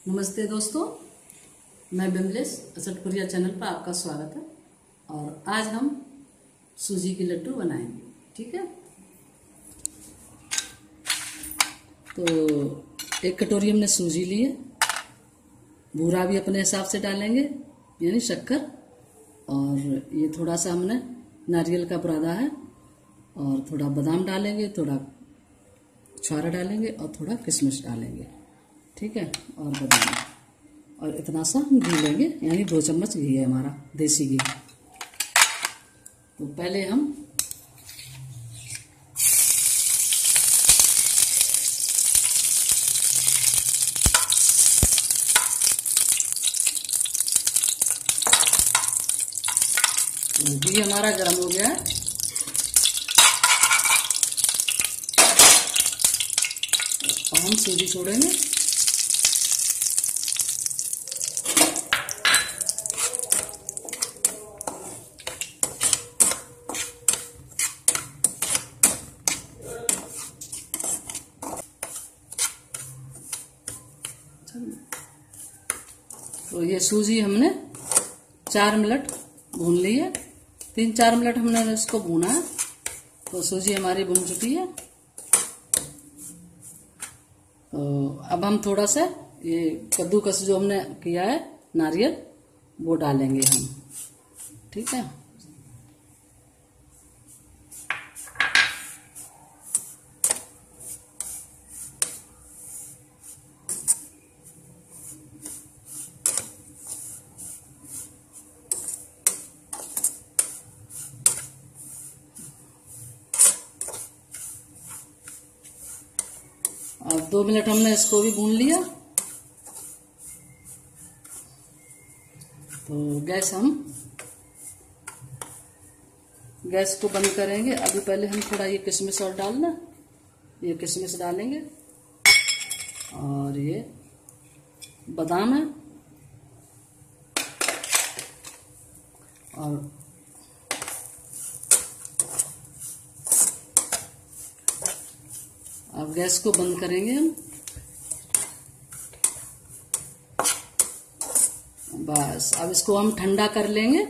नमस्ते दोस्तों, मैं बिमलेश असटपुरिया चैनल पर आपका स्वागत है। और आज हम सूजी के लड्डू बनाएंगे। ठीक है, तो एक कटोरी हमने सूजी ली है। बूरा भी अपने हिसाब से डालेंगे, यानी शक्कर। और ये थोड़ा सा हमने नारियल का बुरादा है, और थोड़ा बादाम डालेंगे, थोड़ा छुआरा डालेंगे और थोड़ा किशमिश डालेंगे। ठीक है, और बादाम, और इतना सा हम घी लेंगे, यानी 2 चम्मच घी है हमारा, देसी घी। तो पहले हम घी हमारा गर्म हो गया है। और हम सूजी छोड़ेंगे। तो ये सूजी हमने 4 मिनट भून ली है। 3-4 मिनट हमने इसको भूना है। तो सूजी हमारी भून चुकी है। तो अब हम थोड़ा सा ये कद्दूकस जो हमने किया है नारियल, वो डालेंगे हम। ठीक है, और 2 मिनट हमने इसको भी भून लिया। तो गैस को बंद करेंगे। अभी पहले हम थोड़ा ये किशमिश और डालना, ये किशमिश डालेंगे, और ये बादाम है, और अब गैस को बंद करेंगे हम। बस अब इसको हम ठंडा कर लेंगे।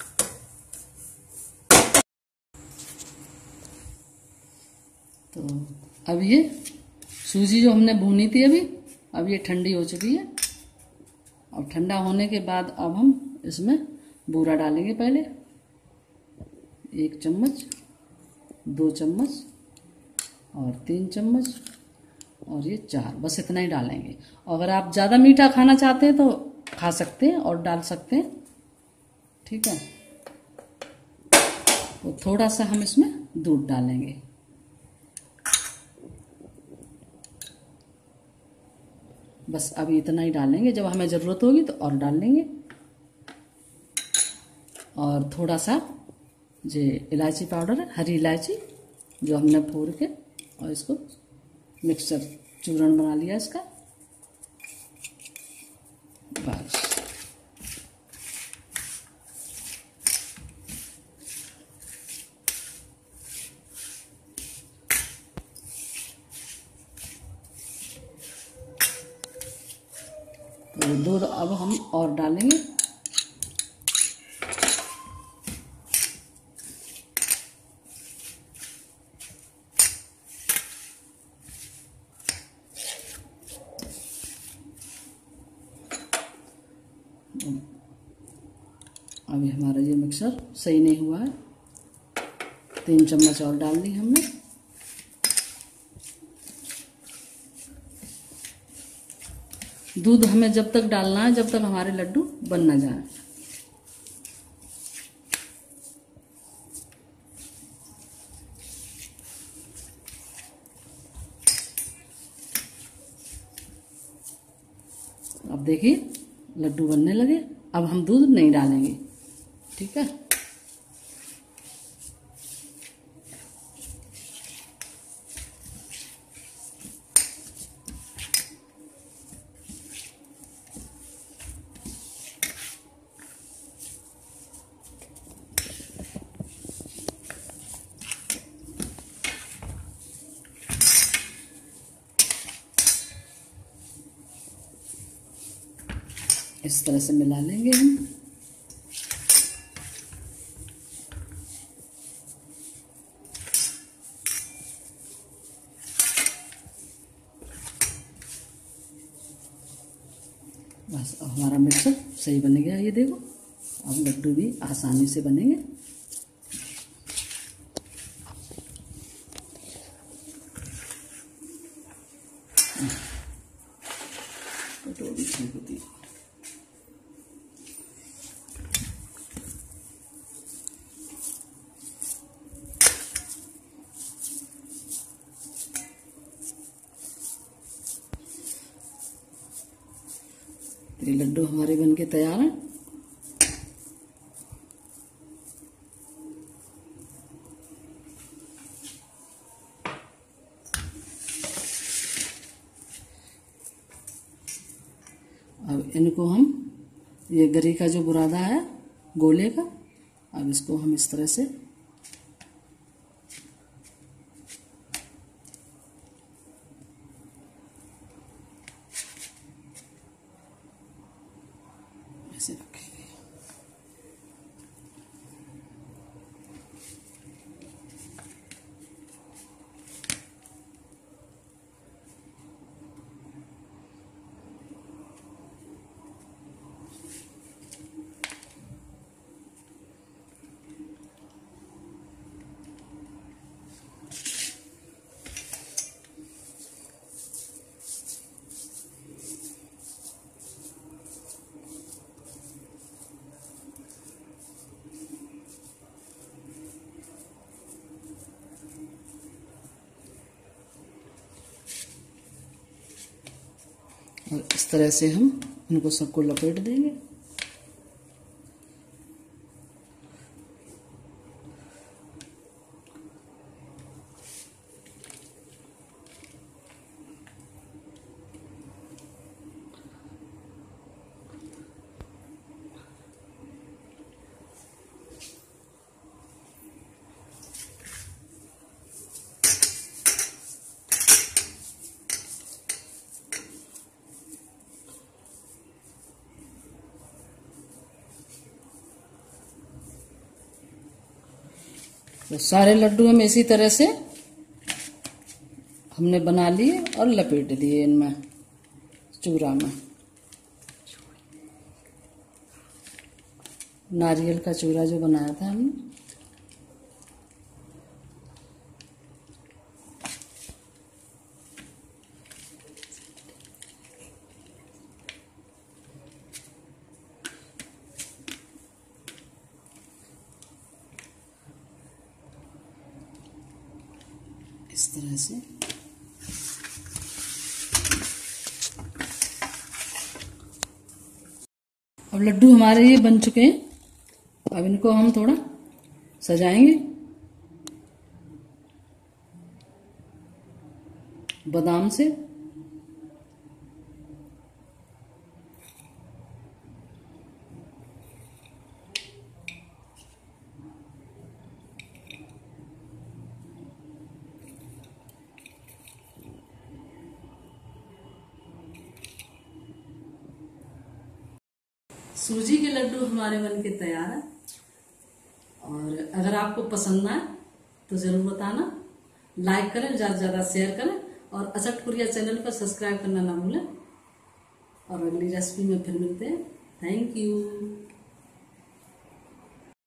तो अब ये सूजी जो हमने भूनी थी अब ये ठंडी हो चुकी है। और ठंडा होने के बाद अब हम इसमें बूरा डालेंगे। पहले 1 चम्मच, 2 चम्मच, और 3 चम्मच, और ये 4, बस इतना ही डालेंगे। अगर आप ज़्यादा मीठा खाना चाहते हैं तो खा सकते हैं और डाल सकते हैं। ठीक है, तो थोड़ा सा हम इसमें दूध डालेंगे। बस अभी इतना ही डालेंगे, जब हमें ज़रूरत होगी तो और डाल लेंगे। और थोड़ा सा जो इलायची पाउडर है, हरी इलायची, जो हमने फोड़ के और इसको मिक्सर चूर्ण बना लिया इसका। बस तो दूध अब हम और डालेंगे। अभी हमारा ये मिक्सर सही नहीं हुआ है। 3 चम्मच और डाल दी हमने। दूध हमें जब तक डालना है जब तक हमारे लड्डू बन ना जाए। अब देखिए लड्डू बनने लगे। अब हम दूध नहीं डालेंगे। ठीक है, इस तरह से मिला लेंगे हम। बस अब हमारा मिक्सर सही बन गया, ये देखो। अब लड्डू भी आसानी से बनेंगे। कटोरी छीन होती है। ये लड्डू हमारे बनके तैयार हैं। अब इनको हम, ये गरी का जो बुरादा है गोले का, अब इसको हम इस तरह से ऐसे रखेंगे। और इस तरह से हम इनको सबको लपेट देंगे। तो सारे लड्डू हम इसी तरह से हमने बना लिए और लपेट दिए इनमें, चूरा में। नारियल का चूरा जो बनाया था हमने, इस तरह से। अब लड्डू हमारे ये बन चुके हैं। अब इनको हम थोड़ा सजाएंगे बादाम से। सूजी के लड्डू हमारे बनके तैयार है। और अगर आपको पसंद आए तो जरूर बताना, लाइक करें, ज़्यादा से ज़्यादा शेयर करें और अचट कुरिया चैनल पर सब्सक्राइब करना ना भूलें। और अगली रेसिपी में फिर मिलते हैं। Thank you.